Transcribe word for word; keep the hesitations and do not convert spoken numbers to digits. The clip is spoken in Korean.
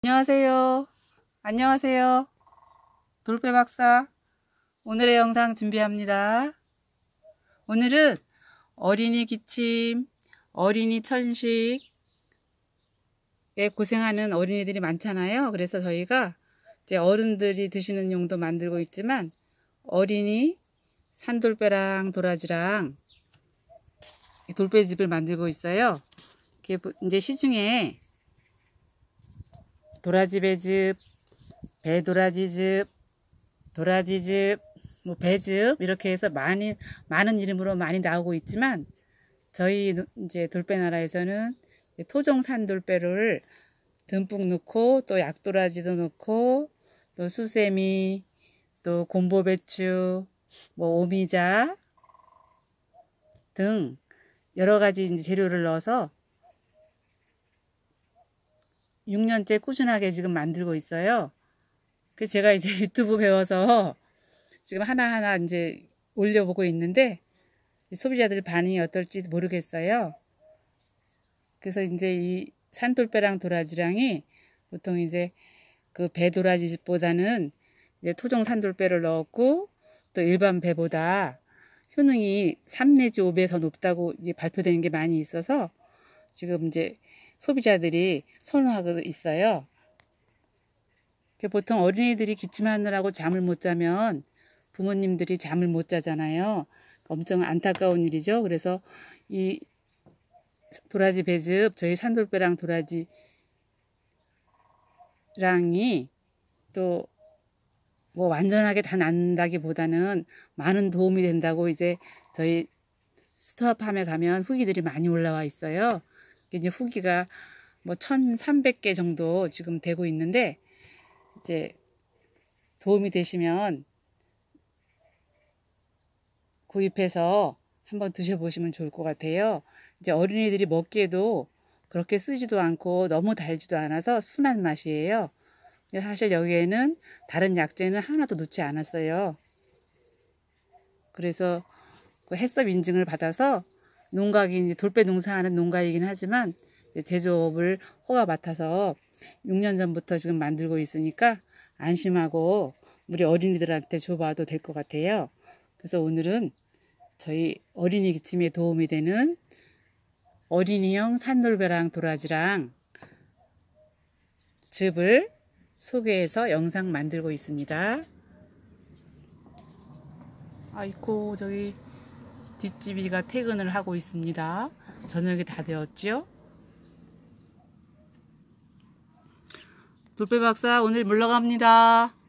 안녕하세요. 안녕하세요. 돌배 박사. 오늘의 영상 준비합니다. 오늘은 어린이 기침, 어린이 천식에 고생하는 어린이들이 많잖아요. 그래서 저희가 이제 어른들이 드시는 용도 만들고 있지만 어린이 산돌배랑 도라지랑 돌배즙을 만들고 있어요. 이제 시중에 도라지 배즙, 배도라지즙, 도라지즙, 뭐 배즙 이렇게 해서 많이 많은 이름으로 많이 나오고 있지만 저희 이제 돌배나라에서는 토종 산돌배를 듬뿍 넣고 또 약도라지도 넣고 또 수세미, 또 곰보배추, 뭐 오미자 등 여러 가지 이제 재료를 넣어서 육 년째 꾸준하게 지금 만들고 있어요. 그래서 제가 이제 유튜브 배워서 지금 하나하나 이제 올려보고 있는데 소비자들 반응이 어떨지 모르겠어요. 그래서 이제 이 산돌배랑 도라지랑이 보통 이제 그 배도라지보다는 이제 토종 산돌배를 넣었고 또 일반 배보다 효능이 삼 내지 오 배 더 높다고 이제 발표되는 게 많이 있어서 지금 이제 소비자들이 선호하고 있어요. 보통 어린이들이 기침하느라고 잠을 못 자면 부모님들이 잠을 못 자잖아요. 엄청 안타까운 일이죠. 그래서 이 도라지 배즙, 저희 산돌배랑 도라지랑이 또 뭐 완전하게 다 낫는다기보다는 많은 도움이 된다고 이제 저희 스토어팜에 가면 후기들이 많이 올라와 있어요. 이제 후기가 뭐 천삼백 개 정도 지금 되고 있는데 이제 도움이 되시면 구입해서 한번 드셔보시면 좋을 것 같아요. 이제 어린이들이 먹기에도 그렇게 쓰지도 않고 너무 달지도 않아서 순한 맛이에요. 사실 여기에는 다른 약재는 하나도 넣지 않았어요. 그래서 그 해썹 인증을 받아서 농가기 이제 돌배 농사하는 농가이긴 하지만 제조업을 허가 맡아서 육 년 전부터 지금 만들고 있으니까 안심하고 우리 어린이들한테 줘봐도 될 것 같아요. 그래서 오늘은 저희 어린이 기침에 도움이 되는 어린이용 산돌배랑 도라지랑 즙을 소개해서 영상 만들고 있습니다. 아이고 저기 뒷집이가 퇴근을 하고 있습니다. 저녁이 다 되었지요? 돌배 박사 오늘 물러갑니다.